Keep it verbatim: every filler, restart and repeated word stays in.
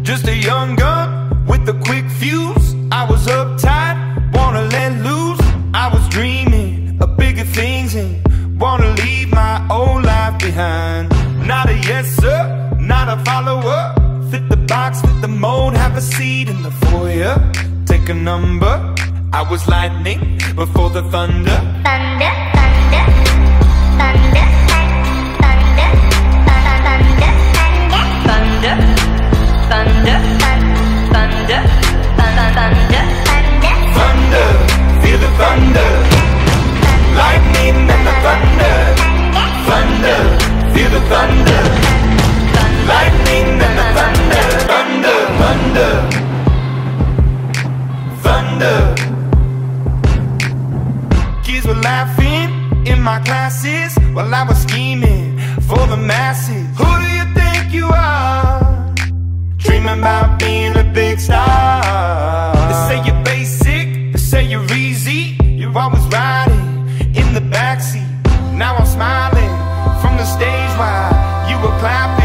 Just a young gun with a quick fuse. I was uptight, wanna let loose. I was dreaming of bigger things and wanna leave my old life behind. Not a yes sir, not a follower. Fit the box, fit the mold, have a seat in the foyer. Take a number. I was lightning before the thunder. Thunder, thunder, thunder, thunder, thunder, thunder, thunder, thunder, thunder, thunder, feel the thunder. Lightning and the thunder. Thunder, feel the thunder. Lightning and the thunder. Thunder, thunder, thunder. Kids were laughing in my classes while I was scheming for the masses. Who do you think you are? Dreaming about being a big star. They say you're basic, they say you're easy. You're always riding in the backseat. Now I'm smiling from the stage while you were clapping.